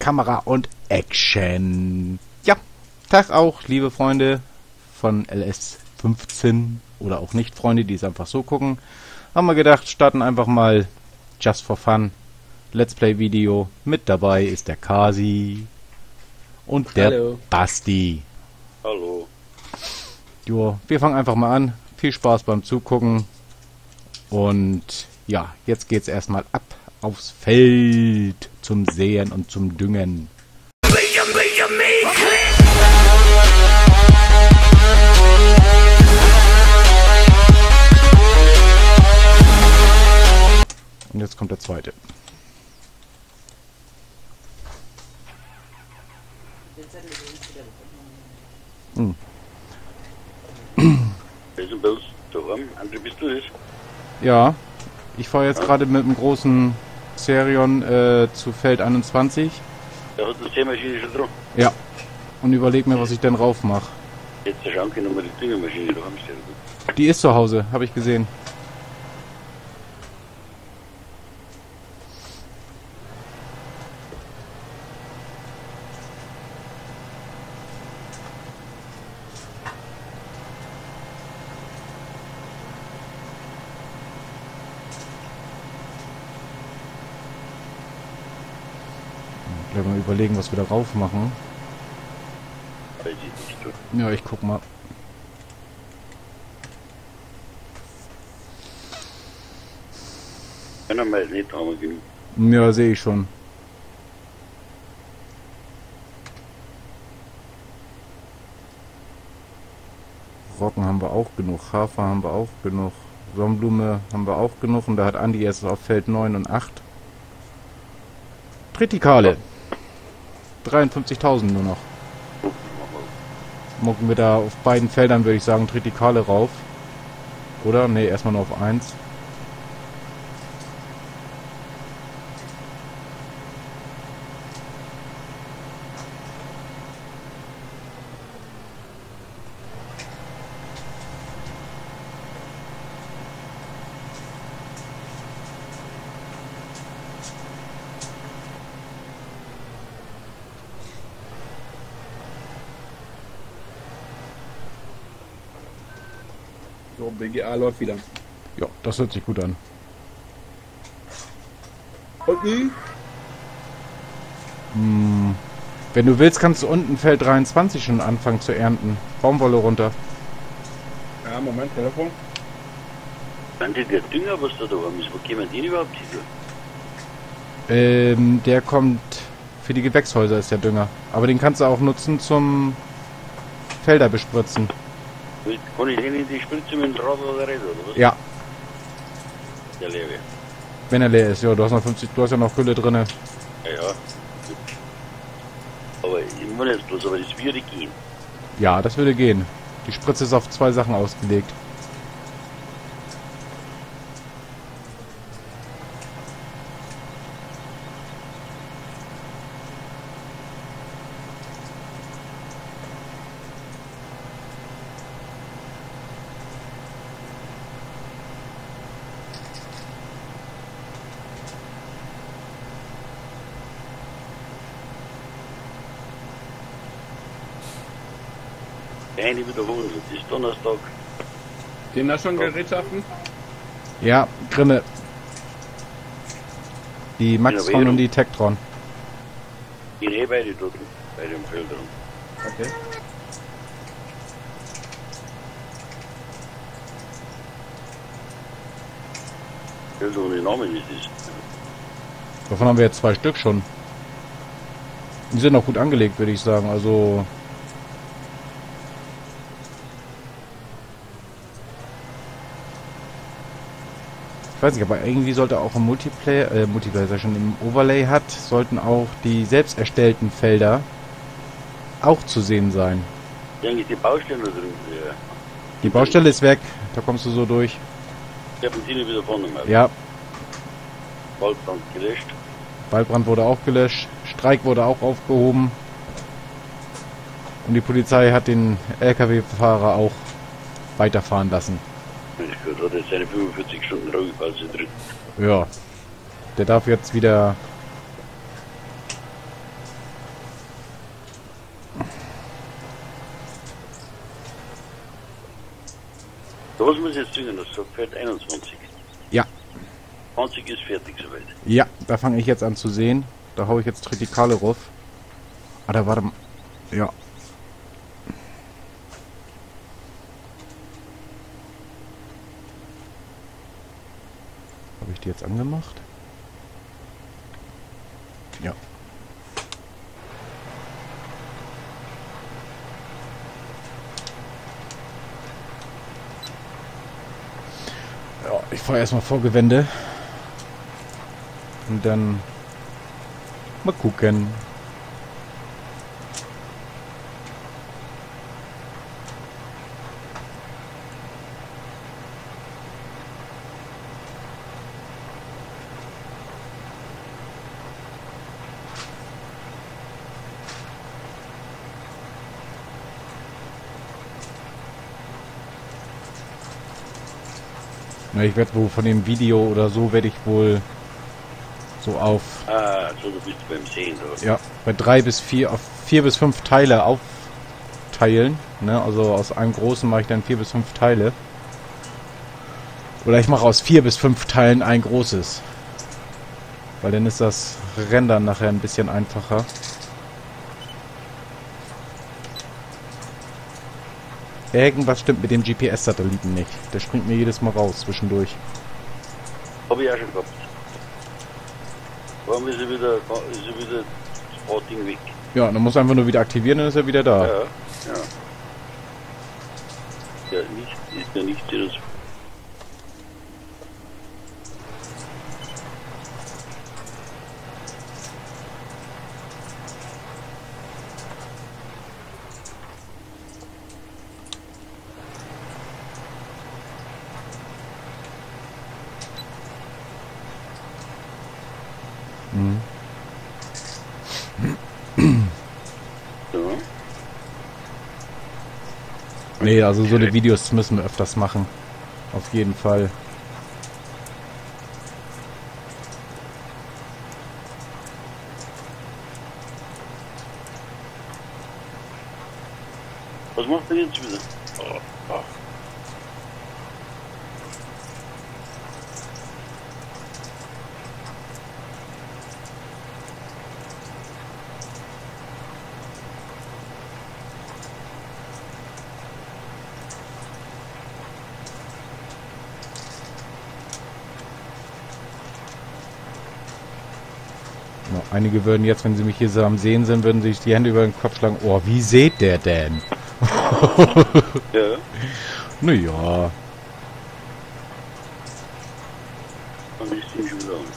Kamera und Action. Ja, Tag auch, liebe Freunde von LS15 oder auch nicht Freunde, die es einfach so gucken. Haben wir gedacht, starten einfach mal just for fun. Let's Play Video. Mit dabei ist der Kasi und der Hallo. Basti. Hallo. Jo, wir fangen einfach mal an. Viel Spaß beim Zugucken. Und ja, jetzt geht's erstmal ab aufs Feld zum Säen und zum Düngen. Und jetzt kommt der zweite. Welchen Bild daheim? André, bist du das? Ja, ich fahre jetzt gerade mit dem großen Serion zu Feld 21. Da hat die Sämaschine schon dran. Ja. Und überleg mir, was ich denn rauf mache. Jetzt schauen können wir die Düngermaschine daheim stellen. Die ist zu Hause, habe ich gesehen. Gleich mal überlegen, was wir da rauf machen. Weiß ich nicht. Du. Ja, ich guck mal. Können wir nicht haben genug. Ja, sehe ich schon. Roggen haben wir auch genug, Hafer haben wir auch genug, Sonnenblume haben wir auch genug und da hat Andi erst auf Feld 9 und 8. Tritikale. 53.000 nur noch. Mucken wir da auf beiden Feldern, würde ich sagen, Tritikale rauf. Oder? Ne, erstmal nur auf 1. So, BGA läuft wieder. Ja, das hört sich gut an. Und Wenn du willst, kannst du unten Feld 23 schon anfangen zu ernten. Baumwolle runter. ja, Moment, Telefon. André, der Dünger, was da daheim ist, wo kämen den überhaupt hin? Der kommt für die Gewächshäuser, ist der Dünger. Aber den kannst du auch nutzen zum Felder bespritzen. Kann ich den in die Spritze mit dem Rad oder Räder, oder was? Ja, Der leer wäre. wenn er leer ist. Ja, du hast noch 50, du hast ja noch Gülle drinne. Ja, ja. Aber ich meine jetzt bloß, aber das würde gehen. Ja, das würde gehen. Die Spritze ist auf 2 Sachen ausgelegt. Eine wiederholen, das ist Donnerstag. Den da schon Gerätschaften? Ja, Grimme. Die Maxtron Ja, und die Tektron. Die Reh beide dort, bei dem Feld dran. Okay. Feld ohne Namen ist das. Davon haben wir jetzt 2 Stück schon. Die sind auch gut angelegt, würde ich sagen. Also ich weiß nicht, aber irgendwie sollte auch im Multiplayer schon im Overlay hat, sollten auch die selbst erstellten Felder auch zu sehen sein. Ist eigentlich die Baustelle da drin? Ja. Die Baustelle ist weg, da kommst du so durch. Ich habe den wieder vorne gemacht. Ja, Waldbrand gelöscht. Waldbrand wurde auch gelöscht, Streik wurde auch aufgehoben. Und die Polizei hat den LKW-Fahrer auch weiterfahren lassen. Ich gehört, hat jetzt seine 45 Stunden Ruhepause drin. Ja, der darf jetzt wieder So, was muss ich jetzt zwingen? Das sagt Feld 21. Ja. 20 ist fertig soweit. Ja, da fange ich jetzt an zu sehen. Da hau ich jetzt Tritikale rauf. Ah, da war... Ja. Habe ich die jetzt angemacht? Ja. Ja, ich fahre erstmal Vorgewände. Und dann mal gucken. Na, ich werde wohl von dem Video oder so werde ich wohl so auf... Ah, so du bist beim Sehen, oder? Ja, bei 3 bis 4, auf 4 bis 5 Teile aufteilen. Ne? Also aus einem großen mache ich dann 4 bis 5 Teile. Oder ich mache aus 4 bis 5 Teilen ein großes. Weil dann ist das Rendern nachher ein bisschen einfacher. Irgendwas stimmt mit dem GPS-Satelliten nicht. Der springt mir jedes Mal raus zwischendurch. Hab ich auch schon gehabt. Warum ist er wieder das Spotting weg? Ja, dann muss er einfach nur wieder aktivieren, dann ist er wieder da. Ja, ja. Ja, nicht, ist ja nicht das. Mhm. Ja. Nee, also so eine Videos müssen wir öfters machen. Auf jeden Fall. Was macht er jetzt wieder? Oh. Ja, einige würden jetzt, wenn sie mich hier so am Sehen sind, würden sich die Hände über den Kopf schlagen. Oh, wie seht der denn? Ja. Naja. Dann ist ihm schon wieder an.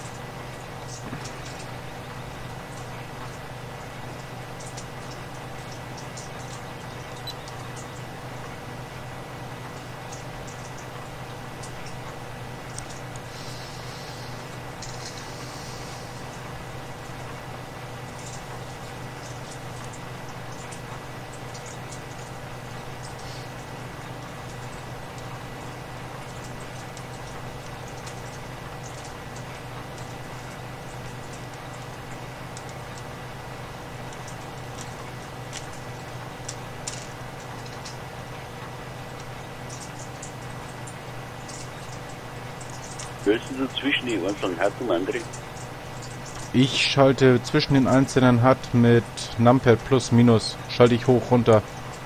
Willst du zwischen die einzelnen Hut und andere? Ich schalte zwischen den einzelnen HUD mit Numpad plus minus. Schalte ich hoch runter.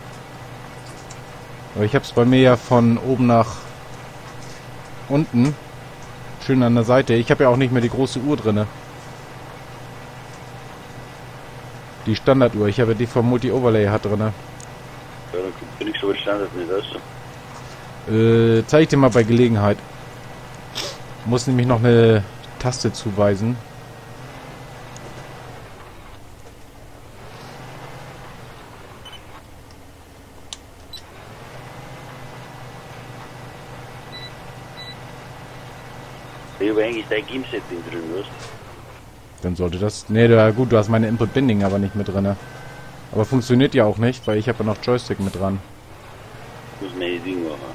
Aber ich habe es bei mir ja von oben nach unten. Schön an der Seite. Ich habe ja auch nicht mehr die große Uhr drinne. Die Standarduhr. Ich habe die vom Multi-Overlay hat drinne. Ja, dann kommt ja nichts so Standard nicht raus. Zeige ich dir mal bei Gelegenheit. Muss nämlich noch eine Taste zuweisen. Ich habe eigentlich dein Game-Setting drin, weißt du? Dann sollte das... Ne, da, gut, du hast meine Input-Binding aber nicht mit drinne. Aber funktioniert ja auch nicht, weil ich habe ja noch Joystick mit dran. Ich muss meine Dinge machen.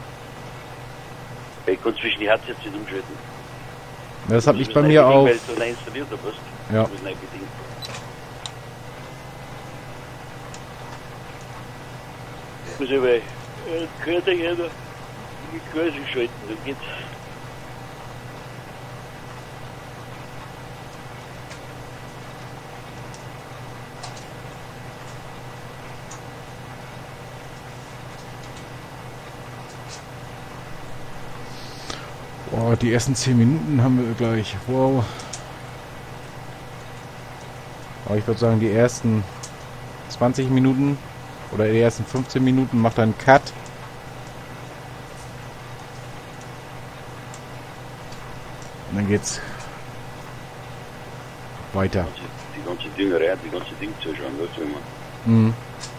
Ich kann zwischen die Headsets nicht umschalten. Das habe ich bei mir auch... Weil du neu installiert hast, weißt du? Ja. Du musst neu bedingt. Ich muss aber... Gehört euch einer? die Kurse schalten, da geht's. Oh, die ersten 10 Minuten haben wir gleich. Wow. Aber ich würde sagen, die ersten 20 Minuten oder die ersten 15 Minuten macht er einen Cut. Und dann geht's weiter. Die ganze Düngerei, die ganze Ding zuschauen, weißt du, wenn man. Mhm.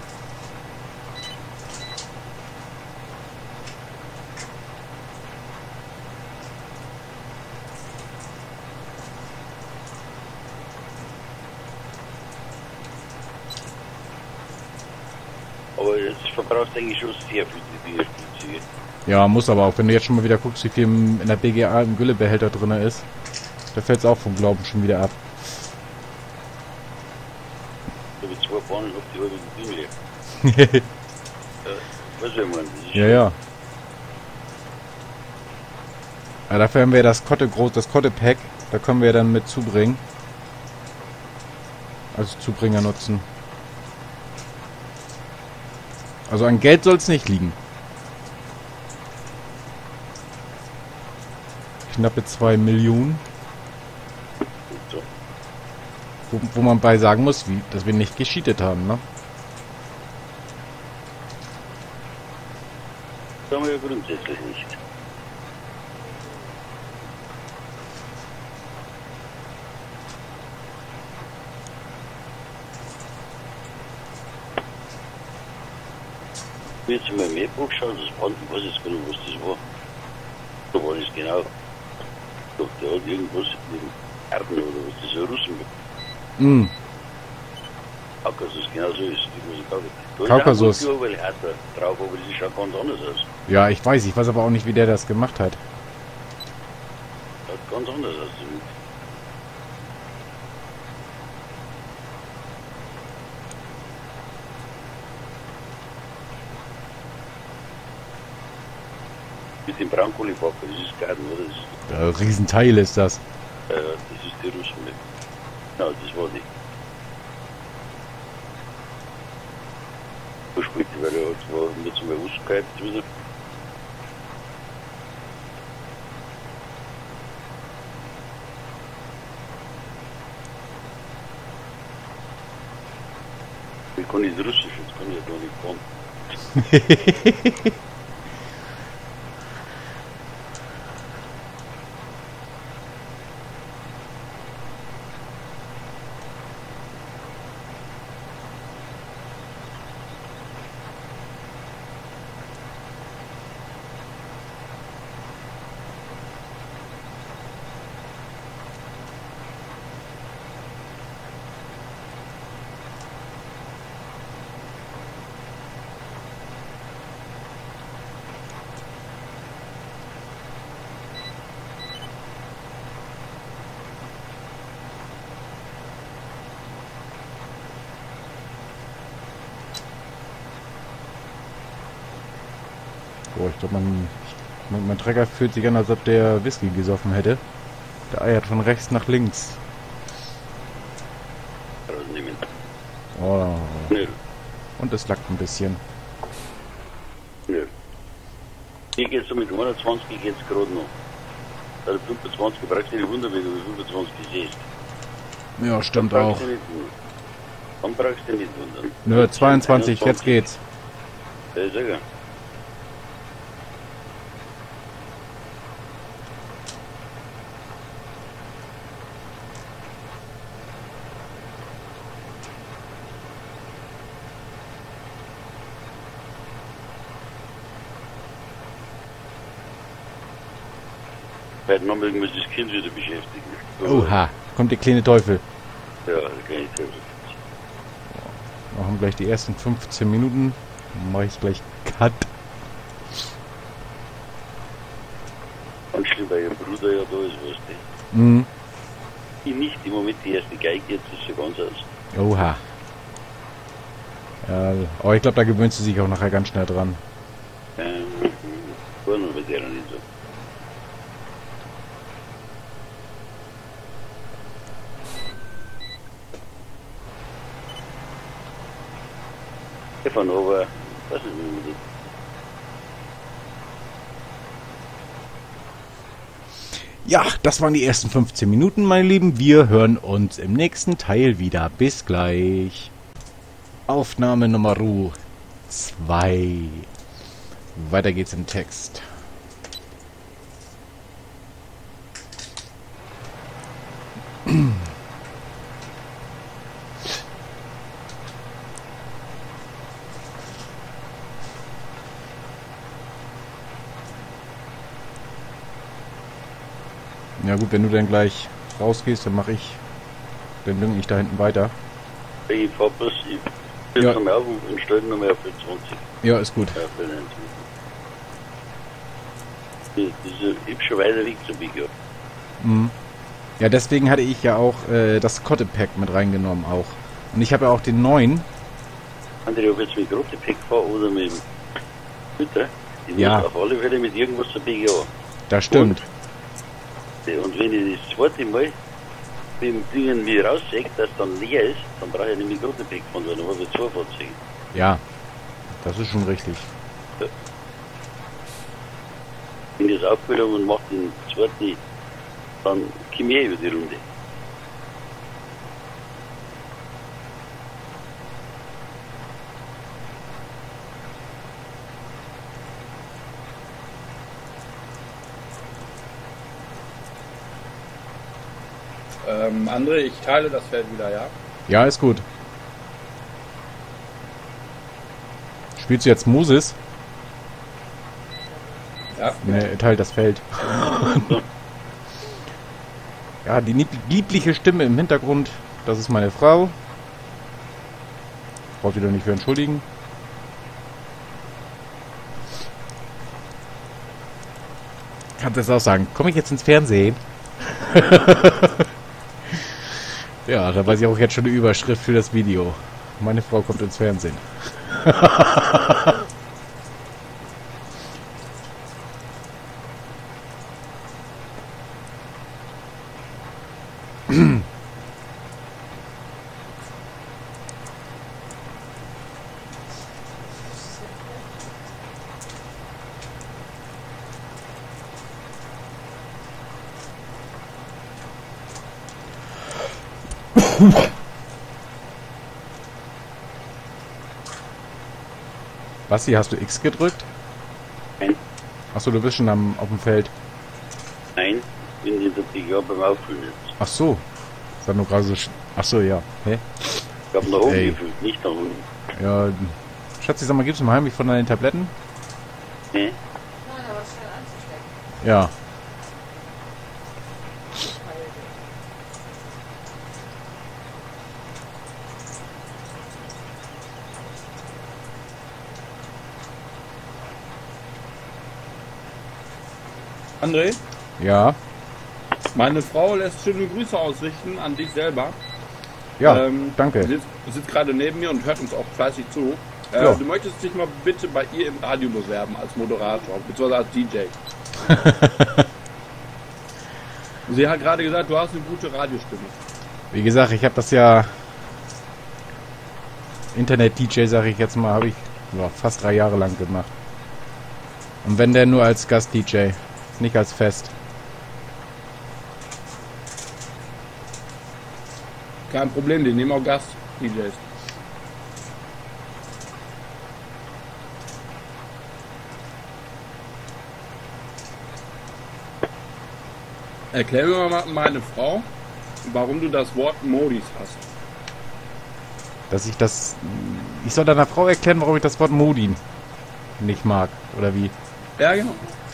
Aber jetzt verbrauchst du eigentlich schon sehr viel die Bierspitze. Ja, muss aber auch. Wenn du jetzt schon mal wieder guckst, wie viel in der BGA im Güllebehälter drin ist, da fällt es auch vom Glauben schon wieder ab. Da habe ich 2 Bahnen auf die halbe Dünge. Was will man? Das ist Ja, ja. Ja, dafür haben wir das Kotte-Pack. Da können wir dann mit zubringen. Also Zubringer nutzen. Also an Geld soll es nicht liegen. Knappe 2 Millionen. so. Wo man bei sagen muss, dass wir nicht gescheatet haben, ne? Das haben wir ja grundsätzlich nicht. Jetzt mal im Mailbook schauen, das Band, ich weiß jetzt gar nicht, was das war. Da war das genau. Doch, der hat irgendwas mit dem Erden oder was, das ist ein Russen. Mm. Kaukasus, genau so ist es. Kaukasus. Da ist auch ein härter drauf, aber das schaut ganz anders aus. Ja, ich weiß aber auch nicht, wie der das gemacht hat. Schaut ganz anders aus. Mit dem Braunkohlepacker, das ist Garten, oder? Das ist, Ja, Riesenteil ist das. das ist die Russen mit. Genau, das war die. Verspielt, weil er war jetzt mal ausgehypt wieder. Ich kann nicht Russisch, jetzt kann ich ja gar nicht kommen. Oh, ich glaube, mein Trecker fühlt sich an, als ob der Whisky gesoffen hätte. Der eiert von rechts nach links. Rausnehmen. Oh. Nö, Und es lackt ein bisschen. nö. Hier geht's so mit 120 geht's gerade noch. Also 25 brauchst du nicht wundern, wenn du 25 siehst. Ja, stimmt Dann auch. brauchst du nicht wundern. Dann brauchst du nicht wundern. Nö, 22, jetzt geht's. Ja, ist egal. Heute Nachmittag muss das Kind wieder beschäftigen. Oha, kommt der kleine Teufel. Ja, das kann ich sagen. Machen gleich die ersten 15 Minuten. Dann mache ich gleich Cut. Ganz schlimm, weil ihr Bruder ja da ist, weißt du. Mhm. Ich nicht im Moment die erste Geige, jetzt ist sie ganz aus. Oha. Ja, aber ich glaube, da gewöhnst du sich auch nachher ganz schnell dran. Gar noch, weil der nicht so. Stefan, aber was ist denn mit Ja, das waren die ersten 15 Minuten, meine Lieben. Wir hören uns im nächsten Teil wieder. Bis gleich. Aufnahme Nummer 2. Weiter geht's im Text. Ja gut, wenn du dann gleich rausgehst, dann mache ich, dann dünge ich da hinten weiter. Ich fahr bloß, ich bin Ja. nochmal auf und stelle nochmal auf die 20. Ja, ist gut. Ja, für den 20. Ich hab schon weiter weg zu Big. Mhm. Ja, deswegen hatte ich ja auch das Kotte-Pack mit reingenommen auch. Und ich habe ja auch den neuen. Andere, ob jetzt mit Grotepack fahre oder mit dem Hütter, ich Ja. muss auf alle Fälle mit irgendwas zu Big. Das stimmt. Und wenn ich das zweite Mal mit dem Dingen wie raussehe, dass dann leer ist, dann brauche ich nicht mit Grotepack fahren, dann habe ich 2 Fahrzeuge. Ja, das ist schon richtig. Wenn ich das aufgeholt habe und mache den zweiten, dann komme ich über die Runde. André, ich teile das Feld wieder, ja? Ja, ist gut. Spielst du jetzt Moses? Ja. Ne, er teilt das Feld. Ja, die liebliche Stimme im Hintergrund, das ist meine Frau. Braucht wieder nicht für entschuldigen. Kannst jetzt auch sagen, komme ich jetzt ins Fernsehen? Ja, da weiß ich auch jetzt schon eine Überschrift für das Video. Meine Frau kommt ins Fernsehen. Basti, hast du X gedrückt? Nein. Achso, du bist schon auf dem Feld. Nein, bin in der Big beim Auffüllen jetzt. Ach so. Das war nur gerade so. Ach so, ja. Hä? Ich habe nach oben Ey. gefüllt, nicht nach unten. Ja. Schatzi, sag mal, gibst du mal heimlich von deinen Tabletten? Nee. Nein, aber schnell anzustecken. Ja. André, Ja. meine Frau lässt schöne Grüße ausrichten an dich selber. Ja, Sie danke. sitzt gerade neben mir und hört uns auch fleißig zu. Ja. Du möchtest dich mal bitte bei ihr im Radio bewerben als Moderator, beziehungsweise als DJ. Sie hat gerade gesagt, du hast eine gute Radiostimme. Wie gesagt, ich habe das ja... Internet-DJ, sage ich jetzt mal, habe ich fast 3 Jahre lang gemacht. Und wenn der nur als Gast-DJ, nicht als Fest. Kein Problem, die nehmen auch Gast-DJs. Erklär mir mal, meine Frau, warum du das Wort Modis hast. Dass ich das... Ich soll deiner Frau erklären, warum ich das Wort Modi nicht mag, oder wie? Ja, genau.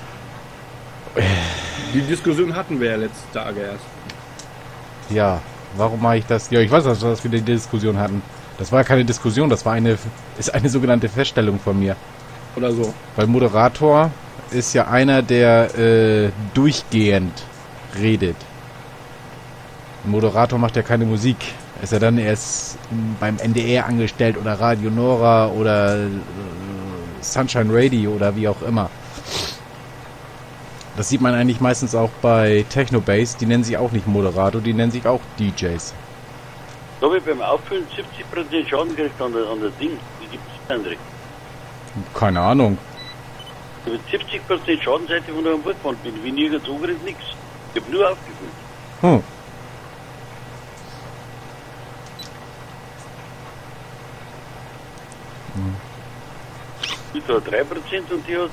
Die Diskussion hatten wir ja letzte Tage erst. Ja, warum mache ich das? Ja, ich weiß, dass wir die Diskussion hatten. Das war keine Diskussion, das war ist eine sogenannte Feststellung von mir. Oder so. Weil Moderator ist ja einer, der durchgehend redet. Ein Moderator macht ja keine Musik. Ist ja dann erst beim NDR angestellt oder Radio Nora oder Sunshine Radio oder wie auch immer. Das sieht man eigentlich meistens auch bei Technobase. Die nennen sich auch nicht Moderator, die nennen sich auch DJs. Da habe ich beim Auffüllen 70% Schaden gekriegt an der Ding. Wie gibt es das, André? Keine Ahnung. Mit 70% Schaden, seit ich von der Bord gefahren bin. Wie nirgends angeregt, nichts. Ich habe nur aufgefüllt. Hm. Ich da 3% und die hat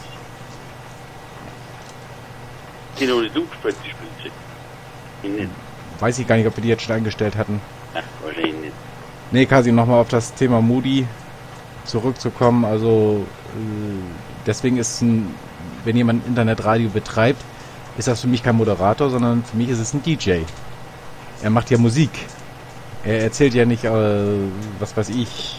die noch nicht umgespielt, die Spitze. Ich nicht. Weiß ich gar nicht, ob wir die jetzt schon eingestellt hatten. Ach, wahrscheinlich nicht. Nee, Kasi, nochmal auf das Thema Moody zurückzukommen. Also, deswegen ist wenn jemand Internetradio betreibt, ist das für mich kein Moderator, sondern für mich ist es ein DJ. Er macht ja Musik. Er erzählt ja nicht, was weiß ich,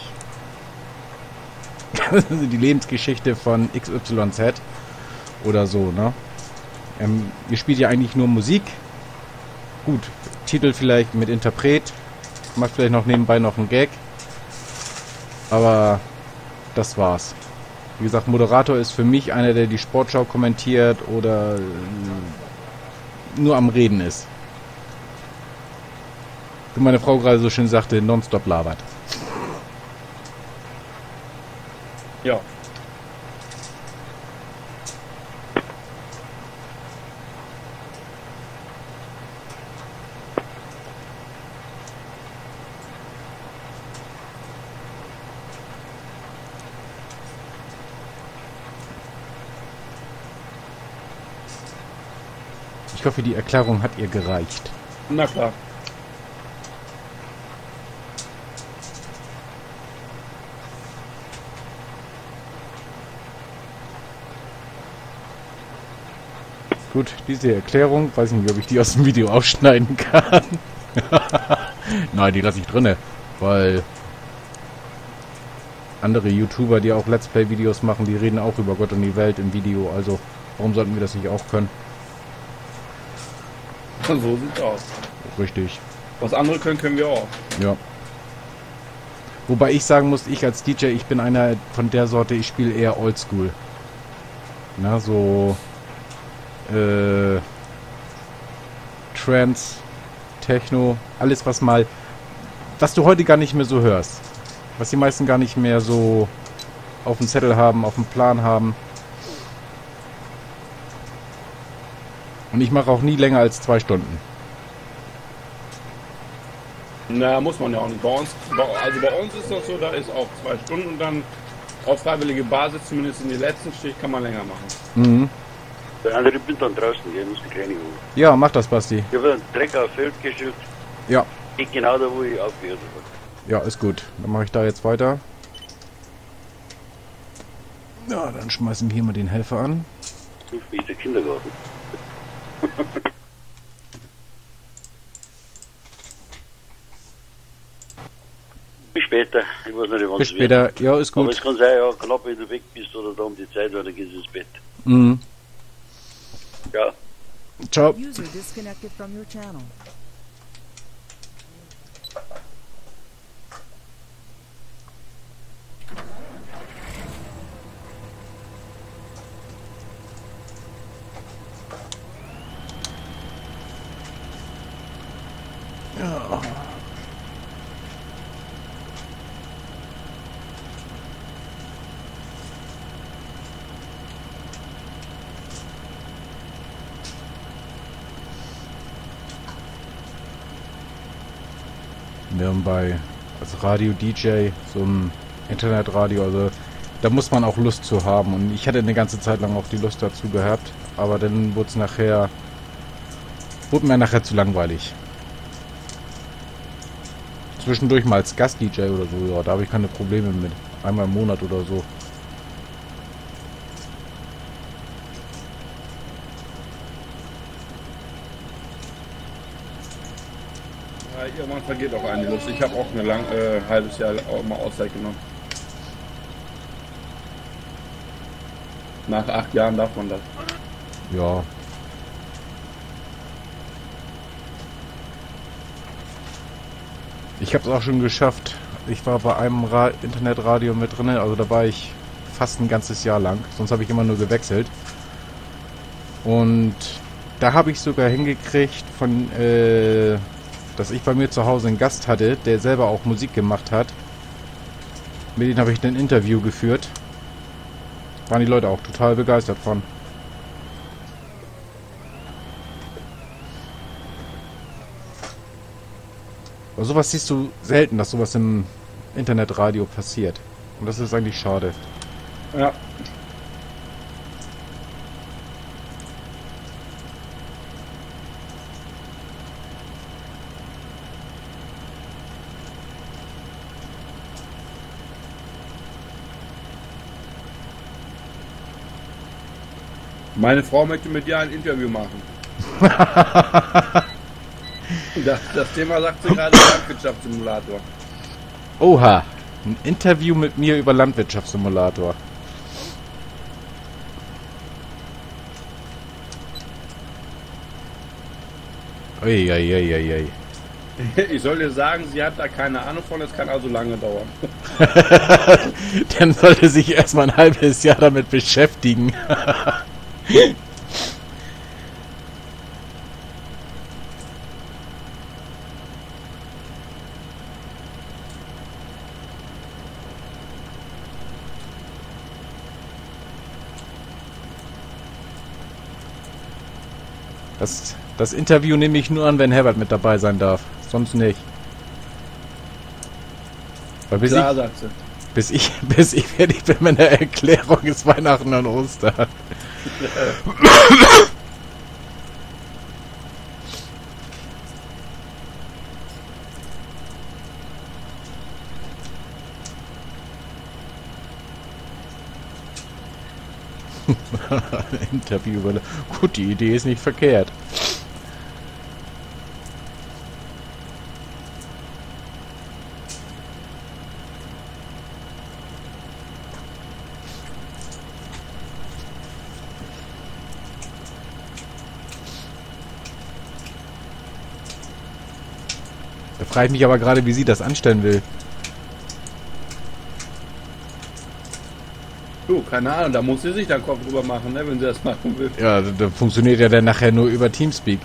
die Lebensgeschichte von XYZ oder so, ne? Ihr spielt ja eigentlich nur Musik. Gut, Titel vielleicht mit Interpret, macht vielleicht noch nebenbei noch einen Gag. Aber das war's. Wie gesagt, Moderator ist für mich einer, der die Sportschau kommentiert oder nur am Reden ist. Wie meine Frau gerade so schön sagte, nonstop labert. Ja. Ich hoffe, die Erklärung hat ihr gereicht. Na klar. Gut, diese Erklärung, weiß ich nicht, ob ich die aus dem Video ausschneiden kann. Nein, die lasse ich drinne, weil andere YouTuber, die auch Let's Play Videos machen, die reden auch über Gott und die Welt im Video, also warum sollten wir das nicht auch können? So sieht's aus. Richtig. Was andere können, können wir auch. Ja. Wobei ich sagen muss, ich als DJ, ich bin einer von der Sorte, ich spiele eher Oldschool. Na, so Trance, Techno, alles was du heute gar nicht mehr so hörst. Was die meisten gar nicht mehr so auf dem Zettel haben, auf dem Plan haben. Und ich mache auch nie länger als 2 Stunden. Na, muss man ja auch nicht. Bei uns ist das so, da ist auch 2 Stunden und dann auf freiwillige Basis, zumindest in die letzten Stich, kann man länger machen. Mhm. Der andere bin dann draußen, der muss die Kleine holen. Ja, mach das, Basti. Ich habe einen Dreck auf Feld gestellt. Ja. Geht genau da, wo ich aufgehört habe. Ja, ist gut. Dann mache ich da jetzt weiter. Ja, dann schmeißen wir hier mal den Helfer an. Ruft mich der Kindergarten. Bis später. Ich weiß nicht, wann Bis es wird. später. Ja, ist Aber gut. es kann sein, ja, knapp, wenn du weg bist oder da um die Zeit, weil dann gehst du ins Bett. Mhm. Ja. Ciao. User disconnected from your channel. Wir haben als Radio-DJ, so ein Internetradio, also da muss man auch Lust zu haben. Und ich hatte eine ganze Zeit lang auch die Lust dazu gehabt, aber dann wurde mir nachher zu langweilig. Zwischendurch mal als Gast-DJ oder so, ja, da habe ich keine Probleme mit. Einmal im Monat oder so. Ja, irgendwann vergeht auch eine Lust. Ich habe auch ein halbes Jahr auch mal Auszeit genommen. Nach 8 Jahren darf man das. Ja. Ich habe es auch schon geschafft. Ich war bei einem Internetradio mit drin, also da war ich fast ein ganzes Jahr lang. Sonst habe ich immer nur gewechselt. Und da habe ich sogar hingekriegt, dass ich bei mir zu Hause einen Gast hatte, der selber auch Musik gemacht hat. Mit dem habe ich ein Interview geführt. Waren die Leute auch total begeistert von. Aber sowas siehst du selten, dass sowas im Internetradio passiert. Und das ist eigentlich schade. Ja. Meine Frau möchte mit dir ein Interview machen. Das Thema sagt sie gerade Landwirtschaftssimulator. Oha, ein Interview mit mir über Landwirtschaftssimulator. Eieieiei. Ich soll dir sagen, sie hat da keine Ahnung von, es kann also lange dauern. Dann sollte sich erstmal ein halbes Jahr damit beschäftigen. Das Interview nehme ich nur an, wenn Herbert mit dabei sein darf. Sonst nicht. Weil Klar, sagt sie. bis ich fertig bin mit der Erklärung, ist Weihnachten und Ostern. Interview über... Gut, die Idee ist nicht verkehrt. Da frage ich mich aber gerade, wie sie das anstellen will. Du, keine Ahnung, da muss sie sich dann Kopf drüber machen, ne, wenn sie das machen will. Ja, da funktioniert ja dann nachher nur über Teamspeak.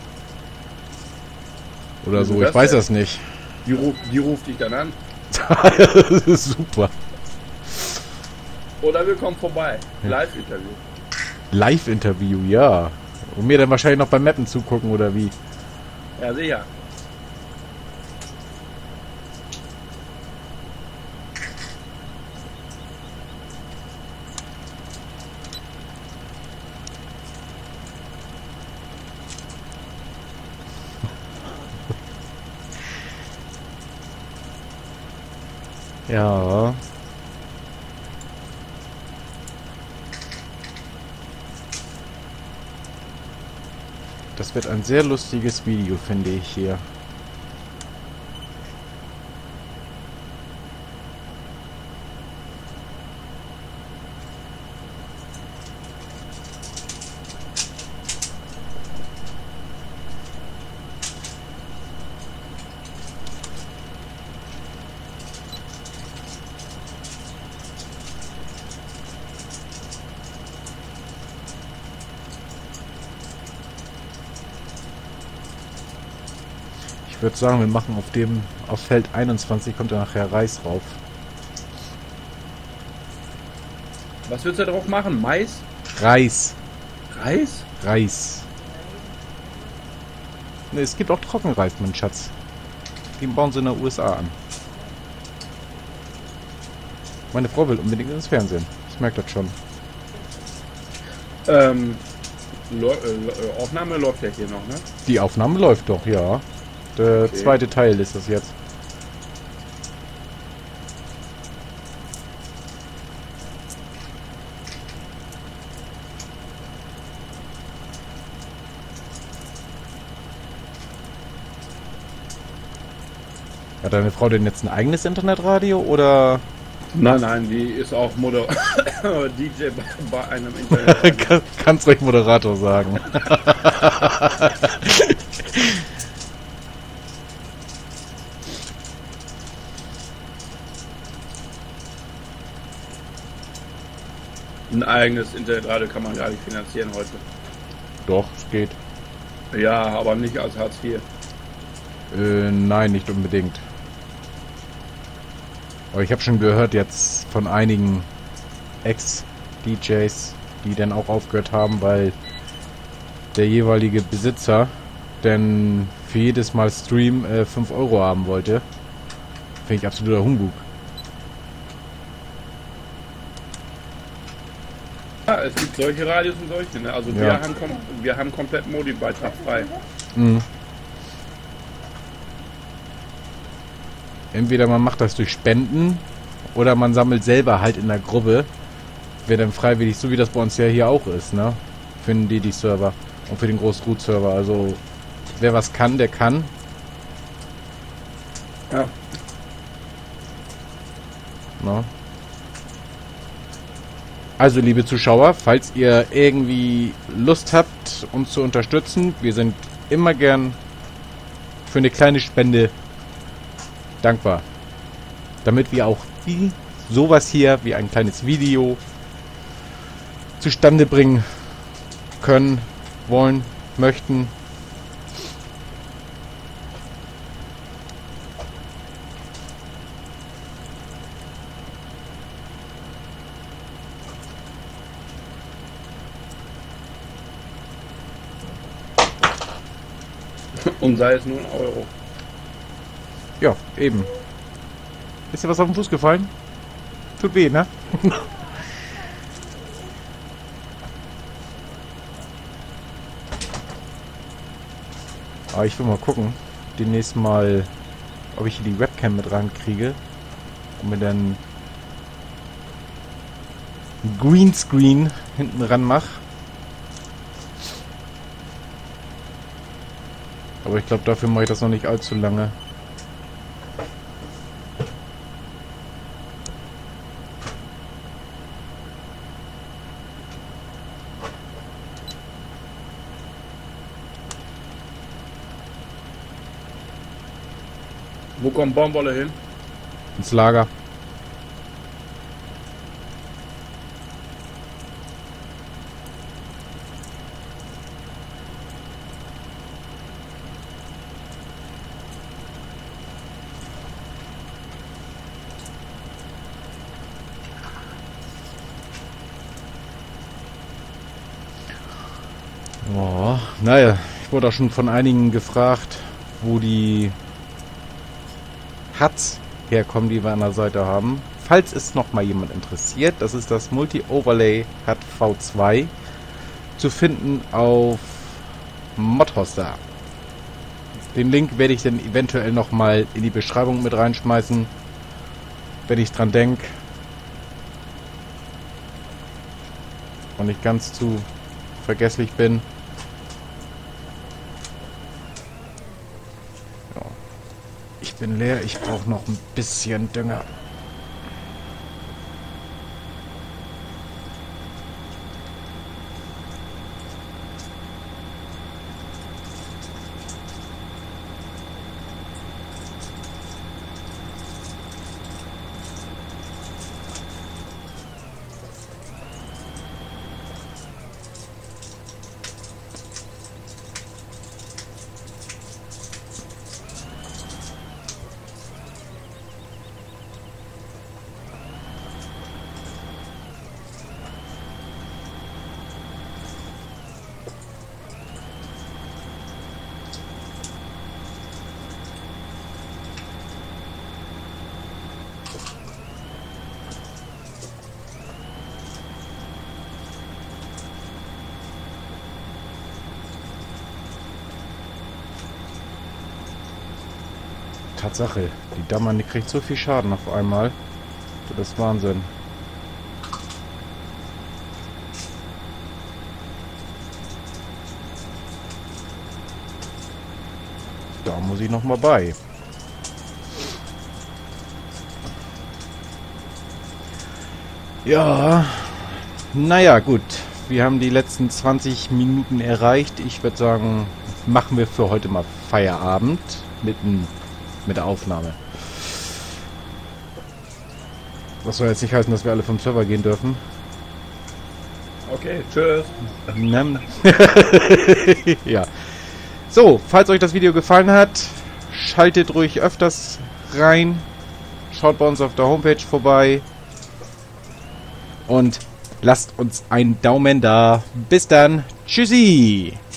Oder so, ich weiß das nicht. Die ruft dich dann an. Das ist super. Oder wir kommen vorbei. Live-Interview. Live-Interview, ja. Und mir dann wahrscheinlich noch beim Mappen zugucken, oder wie? Ja, sicher. Ja. Das wird ein sehr lustiges Video, finde ich hier. Ich würde sagen, wir machen auf Feld 21 kommt da nachher Reis rauf. Was willst du da drauf machen? Mais? Reis. Reis? Reis. Ne, es gibt auch Trockenreis, mein Schatz. Den bauen sie in den USA an. Meine Frau will unbedingt ins Fernsehen. Ich merke das schon. Aufnahme läuft ja hier noch, ne? Die Aufnahme läuft doch, ja. Der zweite Teil ist das jetzt. Hat deine Frau denn jetzt ein eigenes Internetradio oder? Nein, die ist auch DJ bei einem Internet. Kannst ruhig Moderator sagen. Ein eigenes Internetradio kann man gar nicht finanzieren heute. Doch, es geht. Ja, aber nicht als Hartz IV. Nein, nicht unbedingt. Aber ich habe schon gehört jetzt von einigen Ex-DJs, die dann auch aufgehört haben, weil der jeweilige Besitzer denn für jedes Mal Stream 5 Euro haben wollte. Finde ich absoluter Humbug. Ja, es gibt solche Radios und solche. Ne? Also Ja. wir haben komplett Modi-Beitrag frei. Mhm. Entweder man macht das durch Spenden oder man sammelt selber halt in der Gruppe. Wer dann freiwillig, so wie das bei uns ja hier auch ist, ne? Für den DD-Server und für den Großroot-Server. Also wer was kann, der kann. Ja. Ne? Also liebe Zuschauer, falls ihr irgendwie Lust habt, uns zu unterstützen, wir sind immer gern für eine kleine Spende dankbar. Damit wir auch sowas hier wie ein kleines Video zustande bringen können, wollen, möchten. Und sei es nur ein Euro. Ja, eben. Ist dir was auf den Fuß gefallen? Tut weh, ne? Aber ich will mal gucken, demnächst mal, ob ich hier die Webcam mit rankriege und mir dann ein Greenscreen hinten ran mache. Aber ich glaube, dafür mache ich das noch nicht allzu lange. Wo kommt Baumwolle hin? Ins Lager. Oh, naja, ich wurde auch schon von einigen gefragt, wo die Huts herkommen, die wir an der Seite haben. Falls es noch mal jemand interessiert, das ist das Multi-Overlay Hut V2, zu finden auf Modhoster. Den Link werde ich dann eventuell noch mal in die Beschreibung mit reinschmeißen, wenn ich dran denke. Und nicht ganz zu vergesslich bin. Ich bin leer, ich brauche noch ein bisschen Dünger. Tatsache, die Dammern, die kriegt so viel Schaden auf einmal. Das ist Wahnsinn. Da muss ich noch mal bei. Ja, naja, gut. Wir haben die letzten 20 Minuten erreicht. Ich würde sagen, machen wir für heute mal Feierabend mit der Aufnahme. Das soll jetzt nicht heißen, dass wir alle vom Server gehen dürfen. Okay, tschüss. Ja. So, falls euch das Video gefallen hat, schaltet ruhig öfters rein. Schaut bei uns auf der Homepage vorbei. Und lasst uns einen Daumen da. Bis dann. Tschüssi.